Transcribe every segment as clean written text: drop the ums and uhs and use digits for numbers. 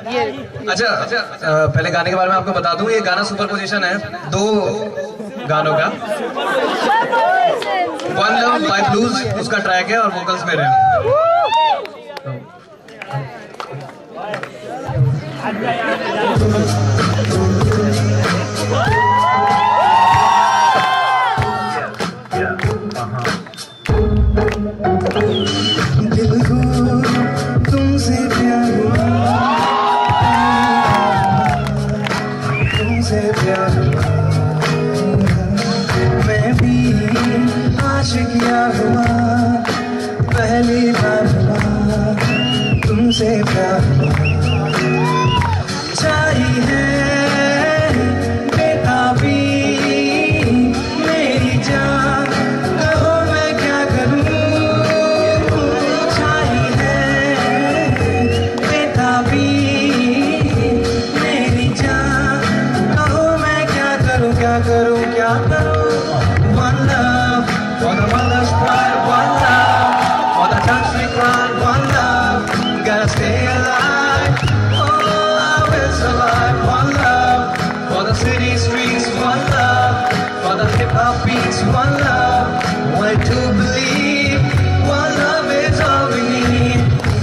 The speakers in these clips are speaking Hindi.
अच्छा पहले गाने के बारे में आपको बता दूं, ये गाना सुपर पोजीशन है 2 गानों का। वन लव बाय ब्लूज उसका ट्रैक है और वोकल्स मेरे हैं। दिल को तुमसे प्यार हुआ, तुमसे प्यार हुआ, मैं भी आशिकिया हुआ, पहली बार हुआ तुमसे प्यार हुआ। चाही है बेताबी मेरी जान, कहो मैं क्या करूं। चाही है बेताबी मेरी जान, कहो मैं क्या करूं, क्या करूं, क्या करूं। One love for the mother's pride, one love for the times we cried, one love, gotta stay alive. Oh, I will survive. One love for the city streets, one love for the hip hop beats, one love, why to believe, one love is all we need.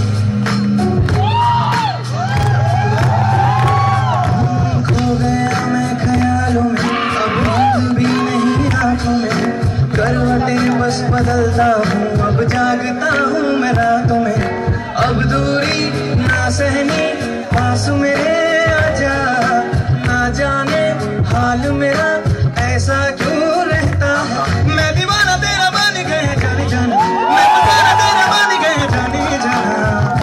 खो गया मैं ख्यालों में, अब नींद भी नहीं आंखों में, करवटें बस बदलता हूँ, अब जागता हूँ मैं रातों में। अब दूरी ना सहनी, पास मेरे आजा, ना जाने हाल मेरा ऐसा क्यों रहता। मैं दीवाना तेरा बन गया जाने जाना, मैं दीवाना तेरा बन गया जाने जाना,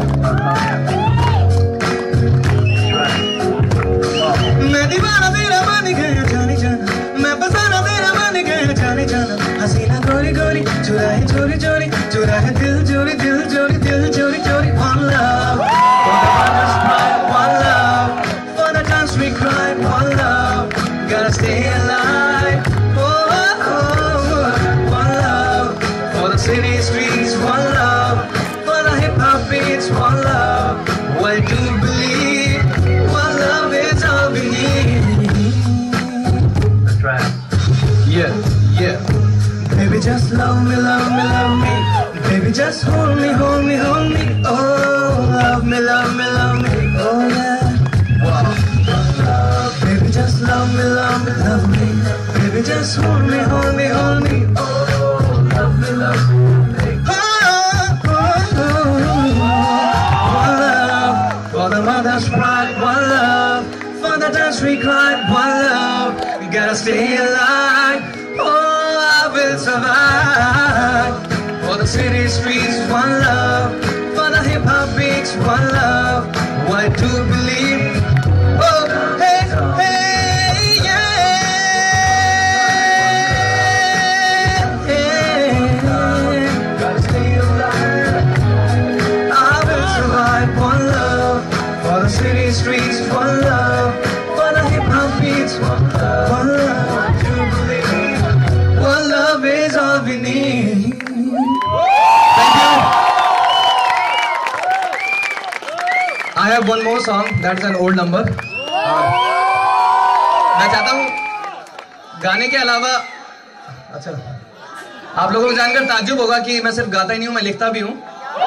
मैं दीवाना तेरा बन गया जाने जाना, मैं बसाना तेरा बन गया जाने जाना। हसीना गोरी गोरी चुराए चोरी चोरी, चुराए दिल चोरी दिल चोरी दिल चोरी चोरी। One love for the mother's pride, one love for the times we cried, one love, gotta stay alive. Oh, oh, oh. One love for the city streets, one love for the hip hop beats, one love, why do believe, one love is all we need. That's right. Yeah, yeah. Baby, just love me, love me, love me. Baby, just hold me, hold me, hold me. Oh, love me, love me, love me. Oh, yeah. Wow. Baby, just love me, love me, love me. Baby, just hold me, hold me, hold me. Oh, love me, love me. Oh, oh, oh. One love for the mother's pride, one love for the times we cried, one love, you gotta stay alive. Oh, I will survive. For the city streets, one love, for the hip hop beats, one love, why to believe. Oh, hey, hey, yeah, yeah. Gotta stay alive. I will survive. One love, for the city streets, one love, for the hip hop beats, one love, why to believe. One love is all we need. I have one more song, that's an old number. मैं चाहता हूँ गाने के अलावा, अच्छा आप लोगों को जानकर ताज्जुब होगा कि मैं सिर्फ गाता ही नहीं हूँ, मैं लिखता भी हूँ।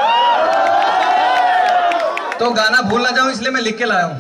तो गाना भूल ना जाऊँ इसलिए मैं लिख के लाया हूँ।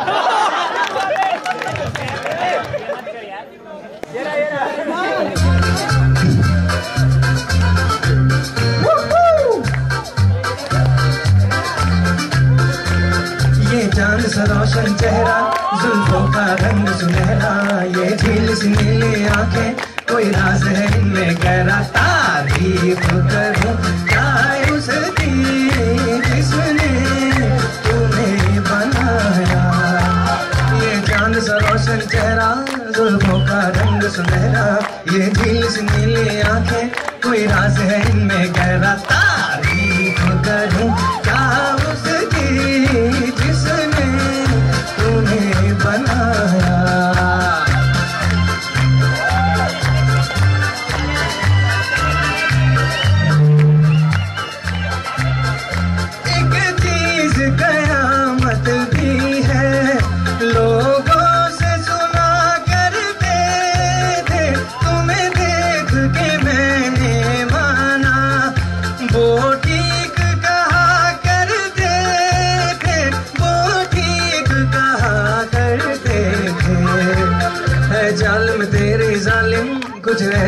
ये चांद सा रोशन चेहरा, जुल्फों का रंग सुनहरा, ये झील सी नीली आंखें, कोई राज है इनमें गहरा। तारीफ करूं क्या उसकी जिसने तुम्हें बनाया। ये चांद सा रोशन चेहरा, जुल्फों का रंग सुनहरा, ये झील सी नीली आंखें, कोई राज है इनमें गहरा। तारीफ करूं क्या उसकी जिसने तुम्हें बनाया।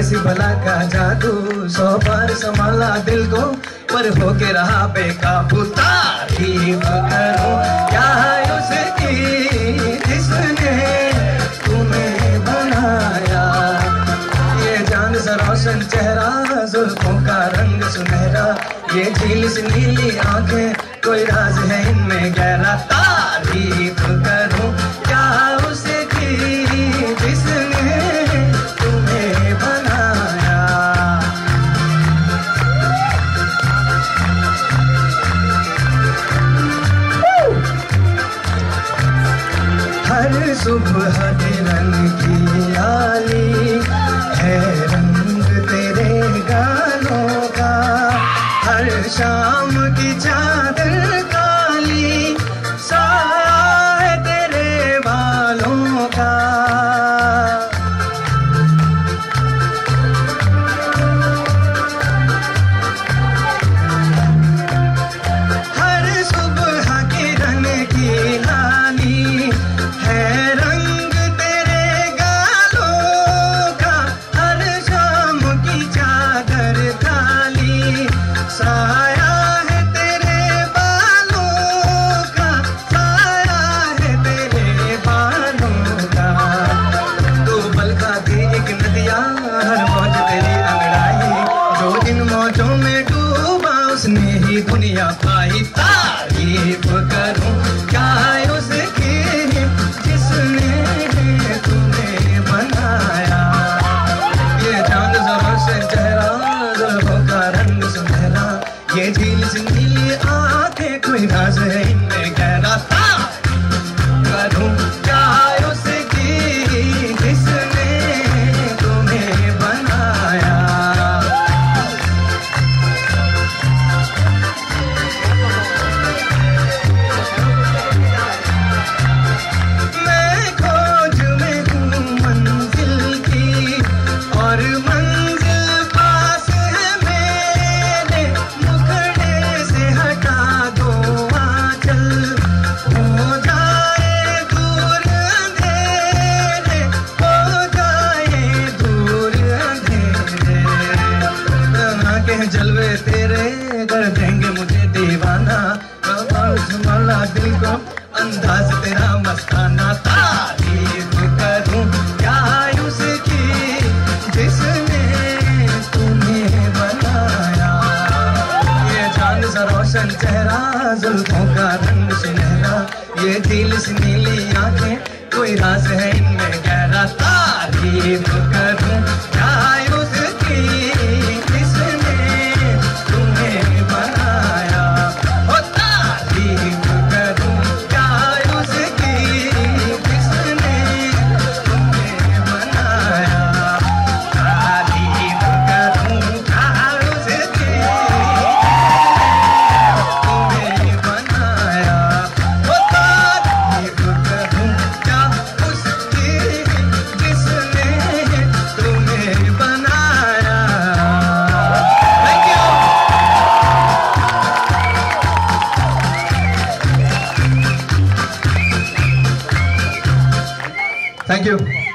कैसी भला का जादू, 100 बार संभाला दिल को पर होके रहा बेकाबू। तारीफ करूं क्या है उसकी जिसने तुम्हें बनाया, ये चांद सा रोशन चेहरा, जुल्फों का रंग सुनहरा, ये झील सी नीली आंखें, कोई राज है इनमें गहरा। तारीफ करूं क्या उसकी जिसने तुम्हें बनाया। हर सुबह के रंग की लाली है रंग तेरे गालों का, हर शाम की चादर काली साया है तेरे बालों का। हर सुबह के रंग की लाली है रंग तेरे गालों का, हर शाम की चादर काली साया है तेरे बालों का, साया है तेरे बालों का। तू बल खाती एक नदिया, हर मौज तेरी अंगड़ाई, जो इन मौजों में डूबा उसने ही दुनिया पाई। तारीफ करूं क्या है उसकी जिसने तुम्हें बनाया, ये चांद सा से चेहरा, जुल्फों का रंग सुनहरा, ये झील सी नीली आंखें, कोई राज है इनमें गहरा। करूं क्या है उसकी जिसने तुम्हें बनाया। मैं खोज में हूँ मंजिल की और मंजिल पास है मेरे, मुखड़े से हटा दो आंचल, हो जाए दूर अंधेरे, हो जाए दूर अंधेरे। के जलवे तेरे कर देंगे मुझे दीवाना, संभाला दिल को अंदाज तेरा मस्ताना। तारीफ करूं क्या उसकी जिसने तुम्हें बनाया, ये चांद सा रोशन चेहरा, जुल्फों का रंग सुनहरा, ये दिल से नीली आंखें, कोई राज है इनमें गहरा। तारीफ करूं क्या उसकी जिसने तुम्हें बनाया, ओ तारीफ करूं क्या उसकी जिसने तुम्हें बनाया। तारीफ करूं क्या उसकी तुम्हें बनाया, ओ तारीफ करूं क्या उसकी जिसने तुम्हें बनाया। Thank you. Thank you.